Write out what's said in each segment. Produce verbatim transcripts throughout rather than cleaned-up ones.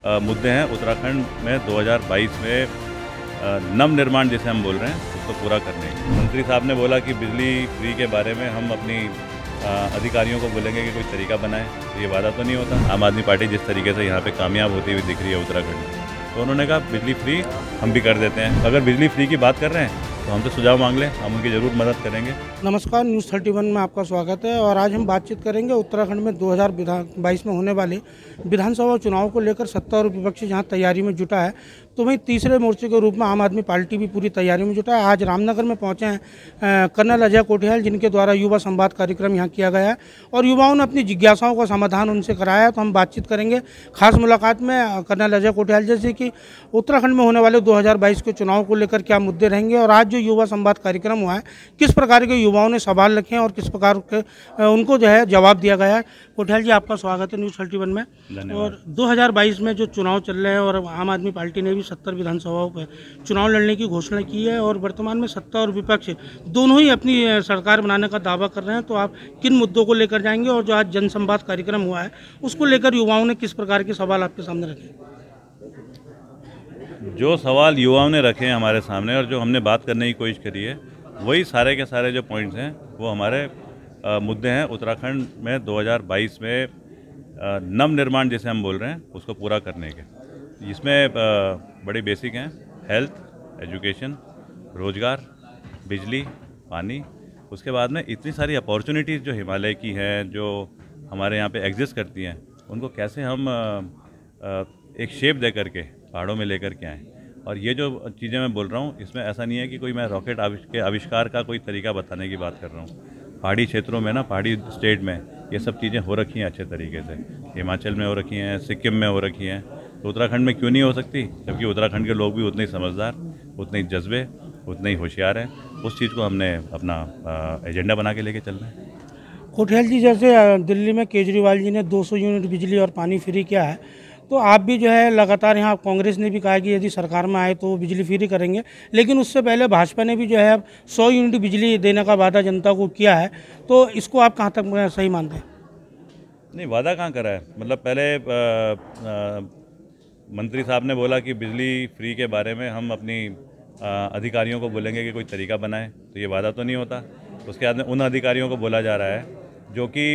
अ, मुद्दे हैं उत्तराखंड में दो हज़ार बाईस में अ, नव निर्माण जिसे हम बोल रहे हैं उसको पूरा करने की। मंत्री साहब ने बोला कि बिजली फ्री के बारे में हम अपनी अ, अधिकारियों को बोलेंगे कि कोई तरीका बनाएं। तो ये वादा तो नहीं होता। आम आदमी पार्टी जिस तरीके से यहाँ पे कामयाब होती हुई दिख रही है उत्तराखंड में, तो उन्होंने कहा बिजली फ्री हम भी कर देते हैं। अगर बिजली फ्री की बात कर रहे हैं तो हमसे सुझाव मांग लें, हम उनकी ज़रूर मदद करेंगे। नमस्कार, न्यूज़ थर्टी वन में आपका स्वागत है। और आज हम बातचीत करेंगे उत्तराखंड में दो हज़ार बाईस में होने वाले विधानसभा चुनाव को लेकर। सत्ता और विपक्ष जहां तैयारी में जुटा है, तो वहीं तीसरे मोर्चे के रूप में आम आदमी पार्टी भी पूरी तैयारी में जुटा है। आज रामनगर में पहुंचे हैं कर्नल अजय कोठियाल, जिनके द्वारा युवा संवाद कार्यक्रम यहाँ किया गया है और युवाओं ने अपनी जिज्ञासाओं का समाधान उनसे कराया। तो हम बातचीत करेंगे खास मुलाकात में कर्नल अजय कोठियाल जैसे कि उत्तराखंड में होने वाले दो हज़ार बाईस के चुनाव को लेकर क्या मुद्दे रहेंगे, और आज जो युवा संवाद कार्यक्रम हुआ है किस प्रकार के युवाओं ने सवाल रखे हैं और किस प्रकार के उनको जो है जवाब दिया गया है। कोठियाल जी, आपका स्वागत है न्यूज़ थर्टी वन में। और दो हज़ार बाईस में जो चुनाव चल रहे हैं और आम आदमी पार्टी ने भी सत्तर विधानसभाओं पर चुनाव लड़ने की घोषणा की है और वर्तमान में सत्ता और विपक्ष दोनों ही अपनी सरकार बनाने का दावा कर रहे हैं, तो आप किन मुद्दों को लेकर जाएंगे और जो आज जनसंवाद कार्यक्रम हुआ है उसको लेकर युवाओं ने किस प्रकार के सवाल आपके सामने रखे? जो सवाल युवाओं ने रखे हैं हमारे सामने और जो हमने बात करने की कोशिश करी है, वही सारे के सारे जो पॉइंट्स हैं वो हमारे आ, मुद्दे हैं उत्तराखंड में दो हज़ार बाईस में आ, नव निर्माण जिसे हम बोल रहे हैं उसको पूरा करने के। इसमें बड़े बेसिक हैं: हेल्थ, एजुकेशन, रोजगार, बिजली, पानी। उसके बाद में इतनी सारी अपॉर्चुनिटीज़ जो हिमालय की हैं, जो हमारे यहाँ पे एग्जिस्ट करती हैं, उनको कैसे हम आ, आ, एक शेप दे करके पहाड़ों में लेकर के आएँ। और ये जो चीज़ें मैं बोल रहा हूँ, इसमें ऐसा नहीं है कि कोई मैं रॉकेट के आविष्कार का कोई तरीका बताने की बात कर रहा हूँ। पहाड़ी क्षेत्रों में ना, पहाड़ी स्टेट में ये सब चीज़ें हो रखी हैं अच्छे तरीके से। हिमाचल में हो रखी हैं, सिक्किम में हो रखी हैं, तो उत्तराखंड में क्यों नहीं हो सकती? जबकि उत्तराखंड के लोग भी उतने ही समझदार, उतने ही जज्बे, उतने ही होशियार हैं। उस चीज़ को हमने अपना एजेंडा बना के लेके चलना है। कोठियाल जी, जैसे दिल्ली में केजरीवाल जी ने दो सौ यूनिट बिजली और पानी फ्री किया है, तो आप भी जो है लगातार यहाँ कांग्रेस ने भी कहा कि यदि सरकार में आए तो बिजली फ्री करेंगे, लेकिन उससे पहले भाजपा ने भी जो है अब सौ यूनिट बिजली देने का वादा जनता को किया है, तो इसको आप कहाँ तक सही मानते हैं? नहीं, वादा कहाँ करा है। मतलब पहले आ, आ, मंत्री साहब ने बोला कि बिजली फ्री के बारे में हम अपनी आ, अधिकारियों को बोलेंगे कि कोई तरीका बनाएं। तो ये वादा तो नहीं होता। उसके बाद में उन अधिकारियों को बोला जा रहा है जो कि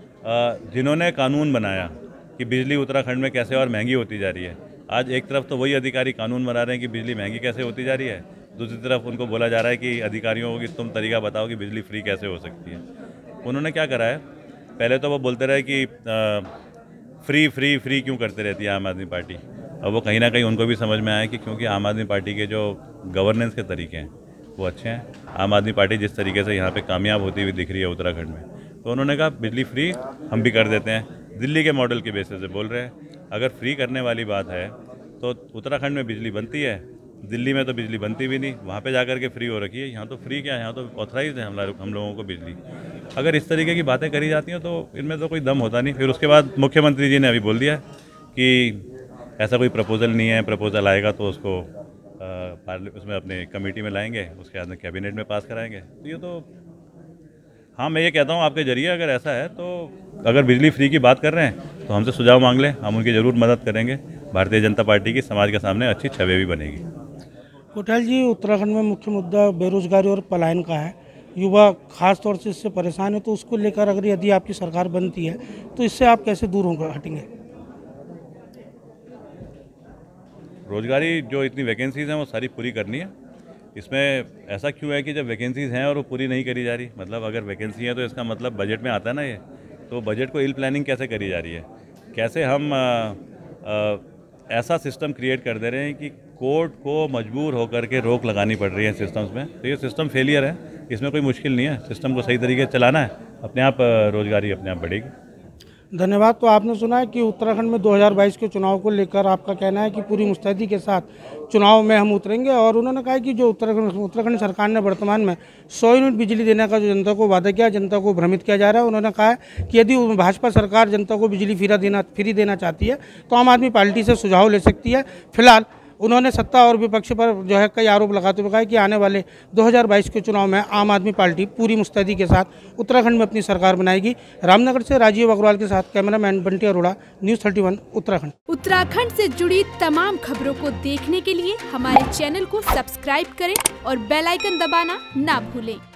जिन्होंने कानून बनाया कि बिजली उत्तराखंड में कैसे और महंगी होती जा रही है। आज एक तरफ तो वही अधिकारी कानून बना रहे हैं कि बिजली महंगी कैसे होती जा रही है, दूसरी तरफ उनको बोला जा रहा है कि अधिकारियों को कि तुम तरीका बताओ कि बिजली फ्री कैसे हो सकती है। उन्होंने क्या करा है, पहले तो वो बोलते रहे कि आ, फ्री फ्री फ्री क्यों करते रहती है आम आदमी पार्टी। अब वो कहीं ना कहीं उनको भी समझ में आया कि क्योंकि आम आदमी पार्टी के जो गवर्नेंस के तरीके हैं वो अच्छे हैं। आम आदमी पार्टी जिस तरीके से यहाँ पे कामयाब होती हुई दिख रही है उत्तराखंड में, तो उन्होंने कहा बिजली फ्री हम भी कर देते हैं। दिल्ली के मॉडल के बेसिस से बोल रहे हैं। अगर फ्री करने वाली बात है तो उत्तराखंड में बिजली बनती है, दिल्ली में तो बिजली बनती भी नहीं, वहाँ पे जाकर के फ्री हो रखी है। यहाँ तो फ्री क्या है, यहाँ तो ऑथराइज है हम हम लोगों को बिजली। अगर इस तरीके की बातें करी जाती हैं तो इनमें तो कोई दम होता नहीं। फिर उसके बाद मुख्यमंत्री जी ने अभी बोल दिया कि ऐसा कोई प्रपोजल नहीं है, प्रपोजल आएगा तो उसको पार्लियामेंट उसमें अपने कमेटी में लाएंगे, उसके बाद में कैबिनेट में पास कराएंगे। तो ये तो हाँ, मैं ये कहता हूँ आपके जरिए, अगर ऐसा है तो अगर बिजली फ्री की बात कर रहे हैं तो हमसे सुझाव मांग लें, हम उनकी ज़रूर मदद करेंगे। भारतीय जनता पार्टी की समाज के सामने अच्छी छवि भी बनेगी। कोठियाल जी, उत्तराखंड में मुख्य मुद्दा बेरोजगारी और पलायन का है। युवा खास तौर से इससे परेशान है, तो उसको लेकर अगर यदि आपकी सरकार बनती है तो इससे आप कैसे दूर होंगे, हटेंगे? रोजगारी जो इतनी वैकेंसीज़ हैं वो सारी पूरी करनी है। इसमें ऐसा क्यों है कि जब वैकेंसीज़ हैं और वो पूरी नहीं करी जा रही? मतलब अगर वैकेंसी है तो इसका मतलब बजट में आता है ना ये, तो बजट को इल प्लानिंग कैसे करी जा रही है? कैसे हम आ, आ, ऐसा सिस्टम क्रिएट कर दे रहे हैं कि कोर्ट को मजबूर होकर के रोक लगानी पड़ रही है सिस्टम्स में। तो ये सिस्टम फेलियर है, इसमें कोई मुश्किल नहीं है। सिस्टम को सही तरीके से चलाना है, अपने आप रोजगारी अपने आप बढ़ेगी। धन्यवाद। तो आपने सुना है कि उत्तराखंड में दो हज़ार बाईस के चुनाव को लेकर आपका कहना है कि पूरी मुस्तैदी के साथ चुनाव में हम उतरेंगे, और उन्होंने कहा कि जो उत्तराखंड उत्तराखंड सरकार ने वर्तमान में सौ यूनिट बिजली देने का जो जनता को वादा किया, जनता को भ्रमित किया जा रहा है। उन्होंने कहा है कि यदि भाजपा सरकार जनता को बिजली फ्री देना फ्री देना चाहती है तो आम आदमी पार्टी से सुझाव ले सकती है। फिलहाल उन्होंने सत्ता और विपक्ष पर जो है कई आरोप लगाते हुए कहा कि आने वाले दो हज़ार बाईस के चुनाव में आम आदमी पार्टी पूरी मुस्तैदी के साथ उत्तराखंड में अपनी सरकार बनाएगी। रामनगर से राजीव अग्रवाल के साथ cameraman Bunty Arora, news thirty one Uttarakhand. Uttarakhand से जुड़ी तमाम खबरों को देखने के लिए हमारे चैनल को सब्सक्राइब करें और बेल आइकन दबाना ना भूलें।